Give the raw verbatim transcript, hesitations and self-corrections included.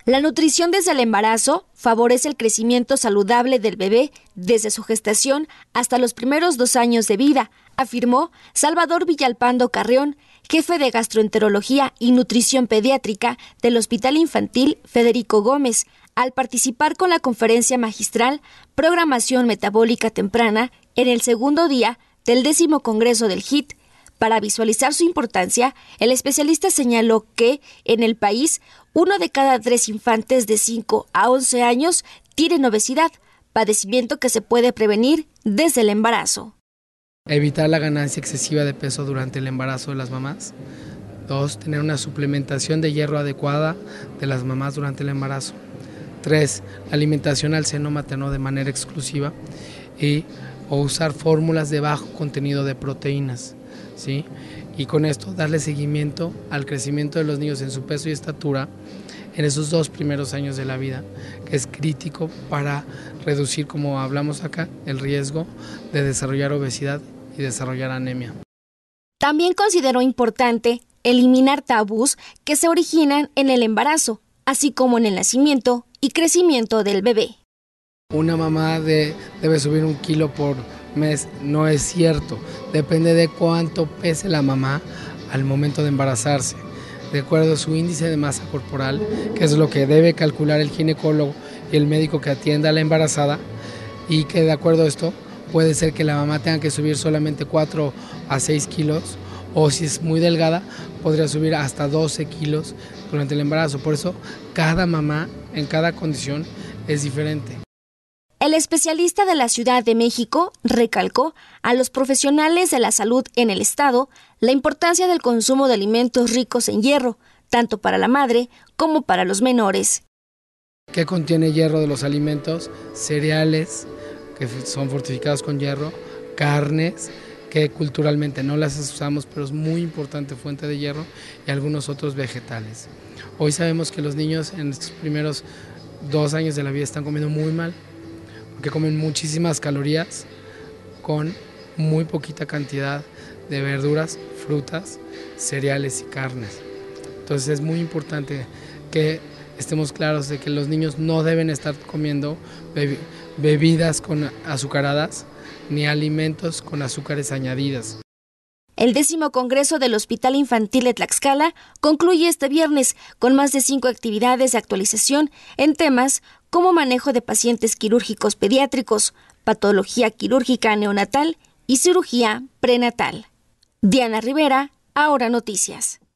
La nutrición desde el embarazo favorece el crecimiento saludable del bebé desde su gestación hasta los primeros dos años de vida, afirmó Salvador Villalpando Carrión, jefe de Gastroenterología y Nutrición Pediátrica del Hospital Infantil Federico Gómez, al participar con la conferencia magistral Programación Metabólica Temprana en el segundo día del décimo Congreso del H I T. Para visualizar su importancia, el especialista señaló que, en el país, uno de cada tres infantes de cinco a once años tienen obesidad, padecimiento que se puede prevenir desde el embarazo. Evitar la ganancia excesiva de peso durante el embarazo de las mamás. Dos, tener una suplementación de hierro adecuada de las mamás durante el embarazo. Tres, alimentación al seno materno de manera exclusiva y o usar fórmulas de bajo contenido de proteínas. ¿Sí? Y con esto darle seguimiento al crecimiento de los niños en su peso y estatura en esos dos primeros años de la vida, que es crítico para reducir, como hablamos acá, el riesgo de desarrollar obesidad y desarrollar anemia. También consideró importante eliminar tabús que se originan en el embarazo, así como en el nacimiento y crecimiento del bebé. Una mamá de, debe subir un kilo por mes, no es cierto, depende de cuánto pese la mamá al momento de embarazarse, de acuerdo a su índice de masa corporal, que es lo que debe calcular el ginecólogo y el médico que atienda a la embarazada, y que de acuerdo a esto puede ser que la mamá tenga que subir solamente cuatro a seis kilos, o si es muy delgada podría subir hasta doce kilos durante el embarazo. Por eso cada mamá en cada condición es diferente. El especialista de la Ciudad de México recalcó a los profesionales de la salud en el estado la importancia del consumo de alimentos ricos en hierro, tanto para la madre como para los menores. ¿Qué contiene hierro de los alimentos? Cereales, que son fortificados con hierro, carnes, que culturalmente no las usamos, pero es muy importante fuente de hierro, y algunos otros vegetales. Hoy sabemos que los niños en estos primeros dos años de la vida están comiendo muy mal, que comen muchísimas calorías con muy poquita cantidad de verduras, frutas, cereales y carnes. Entonces es muy importante que estemos claros de que los niños no deben estar comiendo bebi- bebidas con azucaradas ni alimentos con azúcares añadidas. El décimo Congreso del Hospital Infantil de Tlaxcala concluye este viernes con más de cinco actividades de actualización en temas como manejo de pacientes quirúrgicos pediátricos, patología quirúrgica neonatal y cirugía prenatal. Diana Rivera, Ahora Noticias.